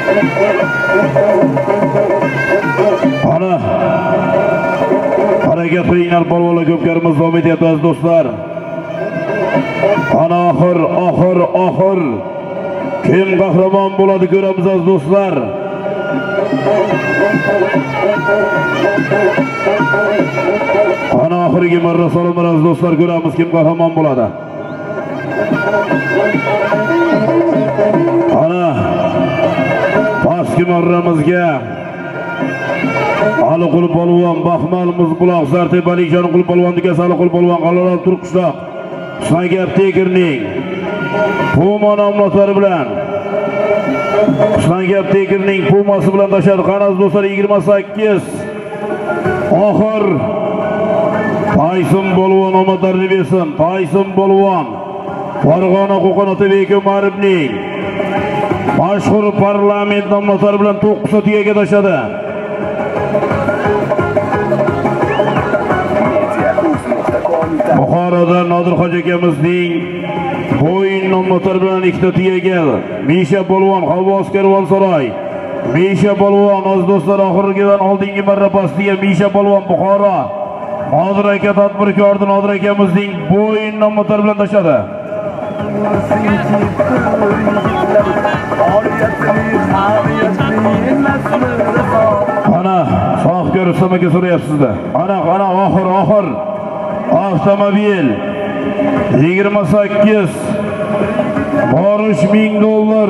Ana harakat qilinglar polvonlar, ko'pkarimiz davom etyapti do'stlar. Ana oxir kim qahramon bo'ladi ko'ramiz do'stlar. Ana oxirgi marra salomlar do'stlar, ko'ramiz kim qahramon bo'ladi. Ana pastki marramizga Aliqul polvon, Baxmal Muzbuloq, Zartebalik Jonqul polvon degasi Aliqul polvon, Qalorol Turqishloq, Shangap Tekirning Puma nomlari bilan Shangap Tekirning Pumasi bilan tashadi. Qanaz do'stlar 28 oxir Tayson polvon omadlarini bersin. Tayson polvon Farg'ona Qo'qon Otabek Umarovning mashhur parlament nomlari bilan 9 tuyaga tashadi. Buxoroda Nodir Hoji akamizning bo'yin nomlari bilan 2 tuyaga Misha polvon Xalvos Karvonsaroy. Misha polvon oz do'stlar oxirgidan oldingi marra pastiga Misha polvon Buxoro Nodir aka tadbirkordi. Nodir akamizning bo'yin nomlari bilan tashadi. Ana sog' ko'rsam aka so'rayapsiz-da. Ana oxir avtomobil 28 borish $1000.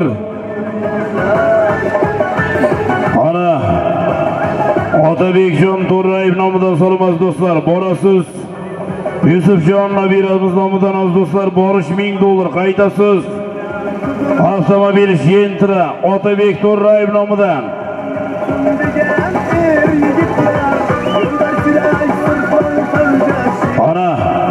Ana Otabekjon To'rayev nomidan so'ramas do'stlar. Borasiz Yusufjon Nabiramiz nomidan az do'stlar, borish $1000. Qaytasiz avtomobil Gentra Otabek To'rayev nomidan. Ana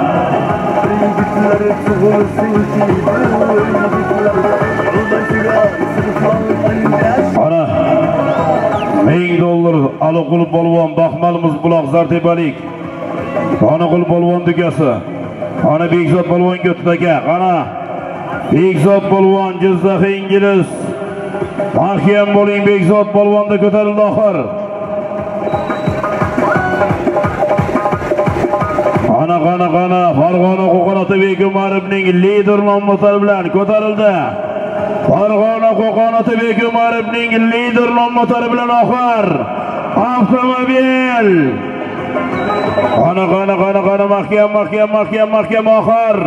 $1000 Aliqul polvon, Baxmal Muzbuloq, Zartebalik Xonaqul polvon degasi. Ana Bekzod polvon Ko'tdaka. Ana Bekzod polvon Jizzax Ingliz. Mahkam bo'ling, Bekzod polvonda ko'tarildi oxir. Ana Farg'ona Qo'qon Otabek Umarovning lider nomlari bilan ko'tarildi. Farg'ona Qo'qon Otabek Umarovning lider nomlari bilan oxir avtomobil. Ana mahkam oxir.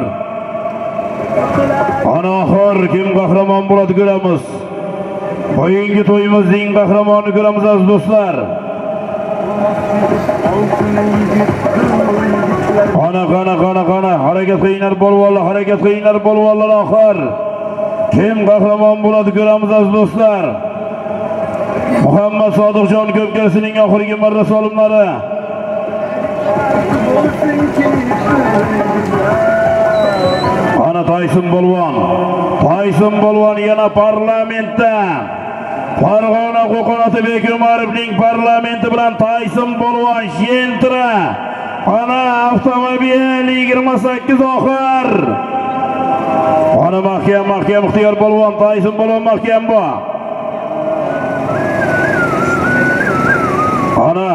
Ana oxir kim qahramon bo'ladi ko'ramiz. Bugungi to'yimizning qahramonini ko'ramiz aziz do'stlar. Ana harakat qilinglar polvonlar, oxir kim qahramon bo'ladi ko'ramiz aziz do'stlar. Muhammad Sodiqjon Ko'pkarsining oxirgi marra solimlari. Ana Tayson polvon yana parlamentda. Farg'ona Qo'qon Otabek Umarovning parlamenti bilan Tayson polvon Gentra. Ana avtomobil 28 oxir. Ana mahkam ixtiyor polvon, Tayson polvon mahkam bu. Ana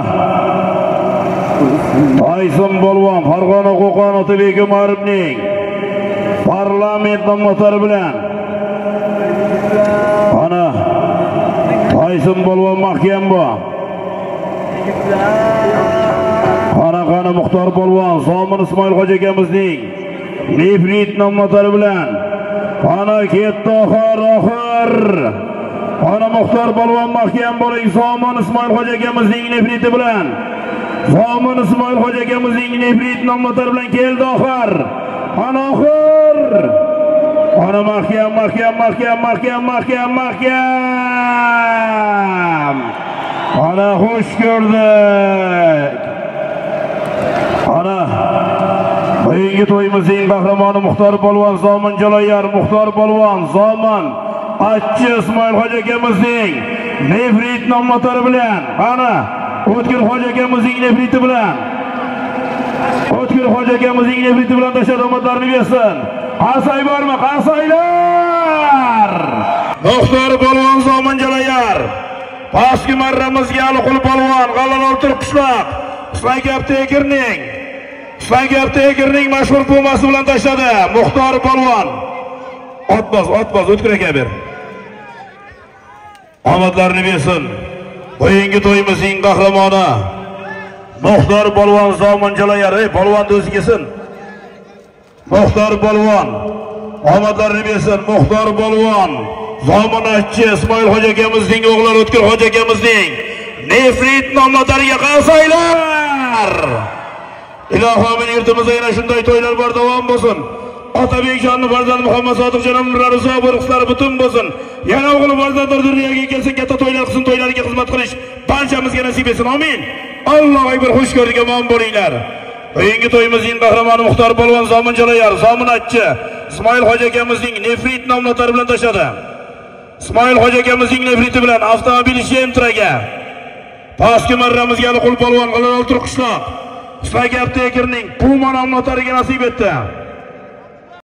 Tayson polvon Farg'ona Qo'qon Otabek Umarovning parlament nomlari bilan. Ana Tayson polvon mahkam bu. Ana Muxtor polvon Zomin Ismoil Hoji akamizning nefrit nomlari bilan. Ana ketdi oxir. Ana Muxtor polvon mahkam bo'ling, Zomin Ismoil Hoji akamizning nefriti bilan. Zomin Ismoil Hoji akamizning nefrit nomlari bilan keldi oxir. Ana oxir. Ana mahkam. Ana xush ko'rdik. Ana bugungi to'yimizning qahramoni Muxtor polvon Zomin Jaloyar, Muxtor polvon Zomin Achchi Ismoil Hoji akamizning nefrit nomlari bilan. Ana O'tkir Hoji akamizning nefriti bilan. O'tkir Hoji akamizning nefriti bilan tashadomatlarni bersin. Qarsay bormi? Qarsaylar! Muxtor polvon Zomin Jalayar. Pastki marramizga Aliqul polvon G'allalol Turqishloq. Islom Tekerning mashhur pumasi bilan tashladi. Muxtor polvon. Otboz o'tkir aka ber. Omadlarini bersin. Bugungi to'yimizning qahramoni Muxtor polvon Zomin Jalayar. Polvon o'zi kelsin. Muxtor polvon omadlarini bersin. Muxtor polvon Zominatchi Ismoil hoji akamizning o'g'li O'tkir hoji akamizning nefrit nomlariga qarsaylar. Ilohim yurtimizda yana shunday to'ylar bor davom bo'lsin. Otabek jonli farzand Muhammad Sodiq jonimlar rizo bo'lishlar butun bo'lsin. Yana o'g'li farzandlar dunyoga kelsin, katta to'ylar qilsin, to'ylarga xizmat qilish barchamizga nasib etsin. Amin. Allohu akbar, xush ko'rdik, omon bo'linglar. Bugungi to'yimizning qahramoni Muxtor polvon Zomin Jalayar, Zominatchi Ismoil hoji akamizning nefrit nomlari bilan tashladi. Ismoil hoji akamizning nefriti bilan avtomobil Gentraga. Pastki marramizga Aliqul polvon G'allalol Turqishloq. Islom Tekerning Puma nomlariga nasib etdi.